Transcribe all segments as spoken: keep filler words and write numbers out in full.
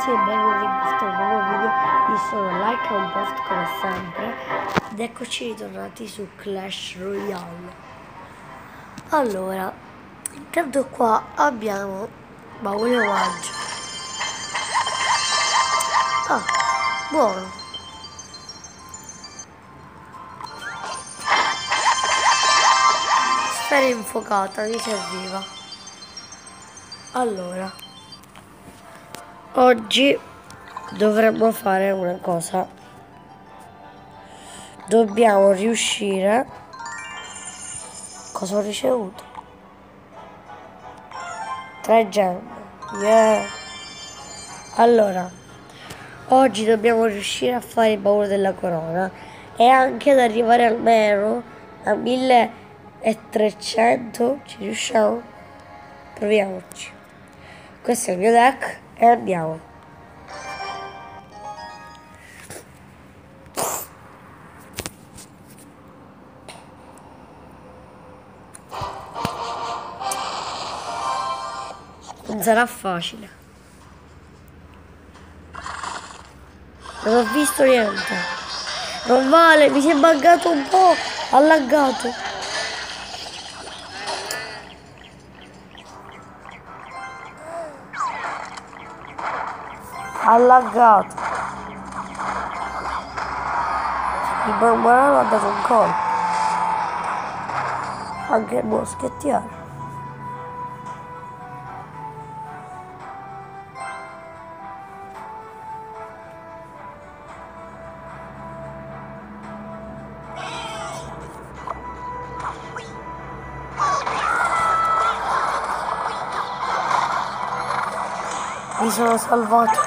ragazzi e benvenuti in questo nuovo video. Io sono Like a un post come sempre ed eccoci ritornati su Clash Royale. Allora, intanto qua abbiamo baule omaggio. Ah, buono. Sfera infuocata, mi serviva. Allora, oggi dovremmo fare una cosa. Dobbiamo riuscire. Cosa ho ricevuto? Tre gemme. Yeah. Allora, oggi dobbiamo riuscire a fare il baule della corona e anche ad arrivare almeno a milletrecento. Ci riusciamo? Proviamoci. Questo è il mio deck e andiamo. Non sarà facile. Non ho visto niente. Non vale, mi si è buggato un po'. Ha laggato. Ha laggato. Il barbaro ha dato un colpo. Anche il moschettiere. Mi sono salvato.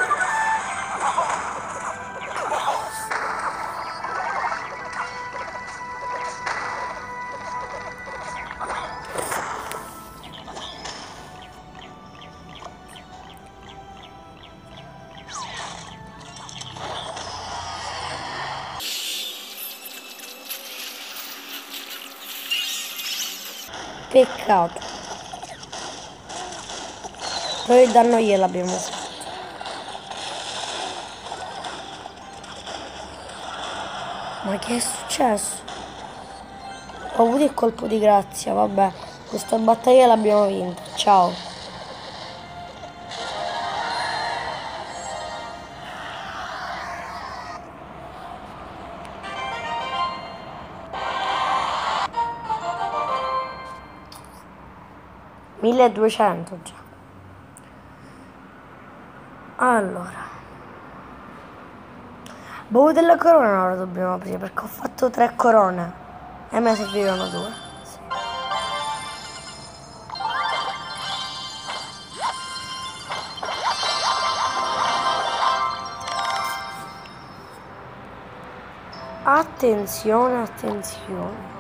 Peccato. Però il danno gliel'abbiamo fatto. Ma che è successo? Ho avuto il colpo di grazia, vabbè. Questa battaglia l'abbiamo vinta. Ciao. milleduecento già. Allora. Baule della corona ora dobbiamo aprire perché ho fatto tre corone e me ne servivano due. Sì. Attenzione, attenzione.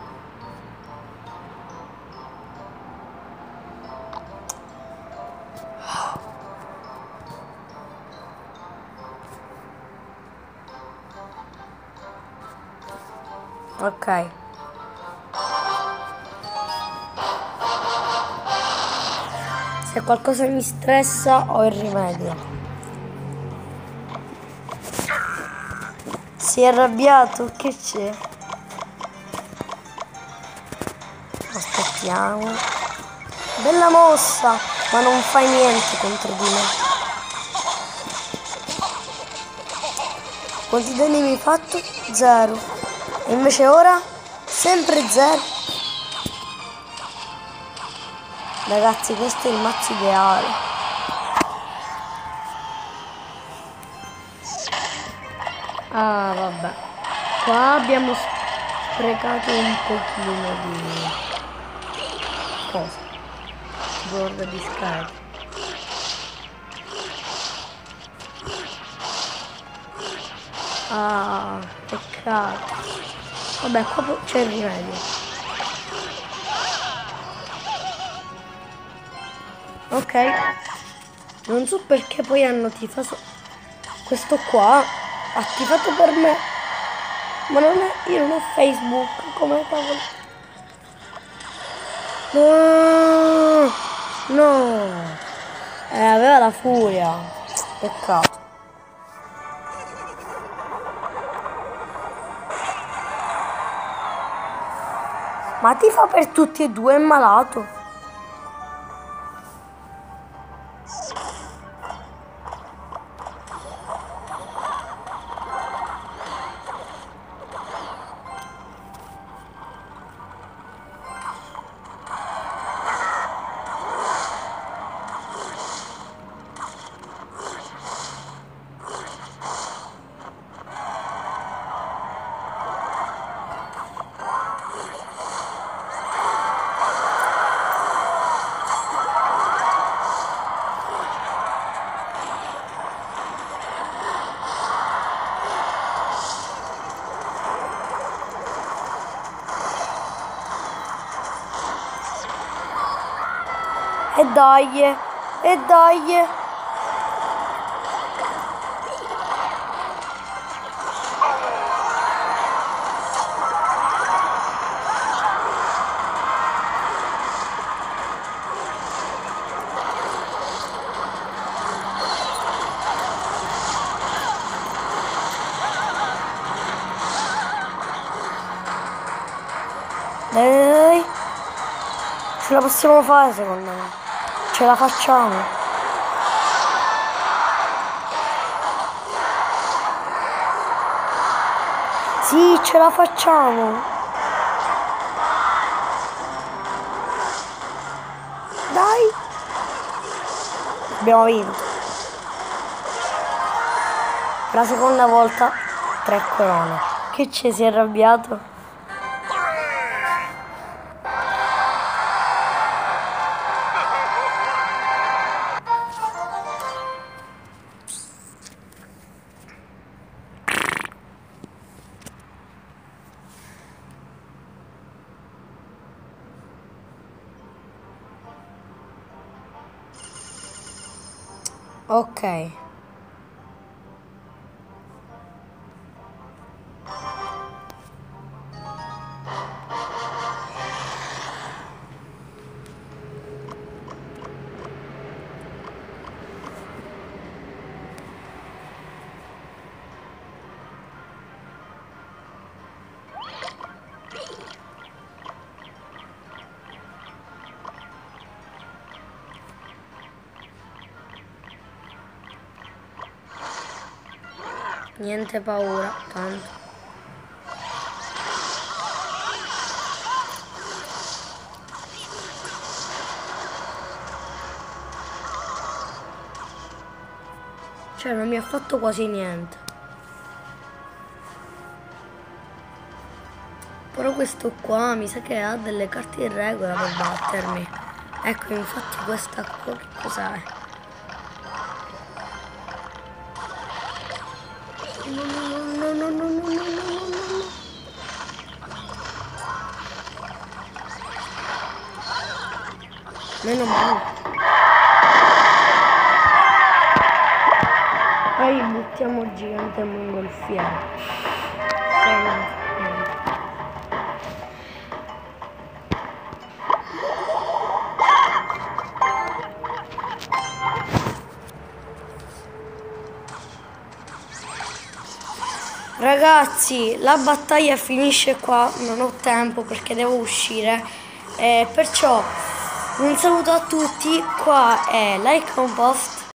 Ok. Se qualcosa mi stressa ho il rimedio. Si è arrabbiato? Che c'è? Aspettiamo. Bella mossa, ma non fai niente contro di me. Quanti danni mi hai fatto? Zero. E invece ora? Sempre zero. Ragazzi, questo è il mazzo ideale. Ah, vabbè. Qua abbiamo sprecato un pochino di cosa? Borda di scarica. Ah, peccato. Vabbè, qua c'è il rimedio. Ok. Non so perché poi hanno tifato. Questo qua ha tifato per me. Ma non è. Io non ho Facebook. Come cavolo? No. No. Eh, aveva la furia. Peccato. Ma ti fa per tutti e due, è malato. E dai, e dai. Dai, ce la possiamo fare secondo me. Ce la facciamo. Sì, ce la facciamo. Dai. Abbiamo vinto. Per la seconda volta tre corone. Che ci si è arrabbiato? Ok. Niente paura, tanto. Cioè non mi ha fatto quasi niente. Però questo qua mi sa che ha delle carte in regola per battermi. Ecco, infatti questa qua che cos'è? No, no, no, no, no, no, no, no, no. Meno male. Poi buttiamo il gigante mongolfiere. Ragazzi, la battaglia finisce qua, non ho tempo perché devo uscire, eh, perciò un saluto a tutti, qua è Like Compost.